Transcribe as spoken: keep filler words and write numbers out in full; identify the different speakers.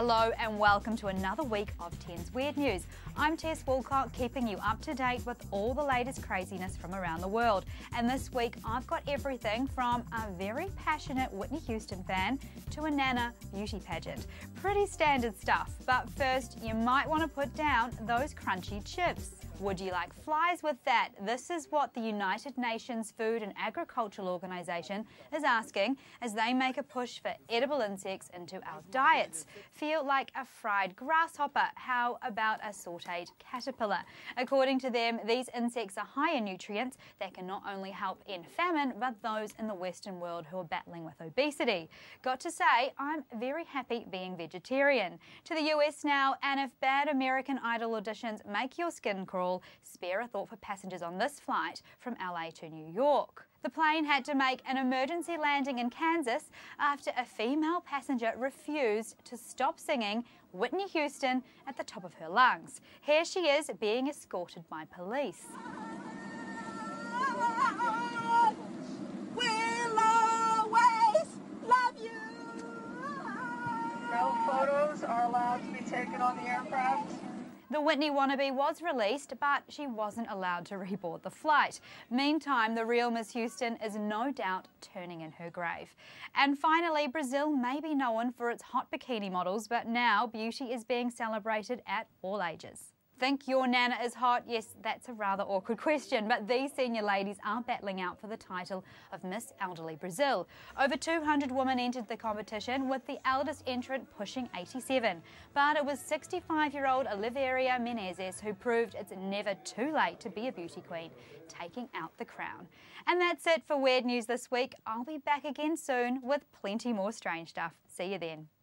Speaker 1: Hello and welcome to another week of ten's Weird News. I'm Tess Woolcock, keeping you up to date with all the latest craziness from around the world. And this week I've got everything from a very passionate Whitney Houston fan to a Nana beauty pageant. Pretty standard stuff, but first you might want to put down those crunchy chips. Would you like flies with that? This is what the United Nations Food and Agricultural Organization is asking as they make a push for edible insects into our diets. Feel like a fried grasshopper? How about a sautéed caterpillar? According to them, these insects are high in nutrients that can not only help end famine, but those in the Western world who are battling with obesity. Got to say, I'm very happy being vegetarian. To the U S now, and if bad American Idol auditions make your skin crawl, spare a thought for passengers on this flight from L A to New York. The plane had to make an emergency landing in Kansas after a female passenger refused to stop singing Whitney Houston at the top of her lungs. Here she is being escorted by police.
Speaker 2: We'll always love you.
Speaker 3: No photos are allowed to be taken on the aircraft.
Speaker 1: The Whitney wannabe was released, but she wasn't allowed to reboard the flight. Meantime, the real Miss Houston is no doubt turning in her grave. And finally, Brazil may be known for its hot bikini models, but now beauty is being celebrated at all ages. Think your Nana is hot? Yes, that's a rather awkward question, but these senior ladies are battling out for the title of Miss Elderly Brazil. Over two hundred women entered the competition, with the eldest entrant pushing eighty-seven. But it was sixty-five-year-old Oliveira Menezes who proved it's never too late to be a beauty queen, taking out the crown. And that's it for Weird News this week. I'll be back again soon with plenty more strange stuff. See you then.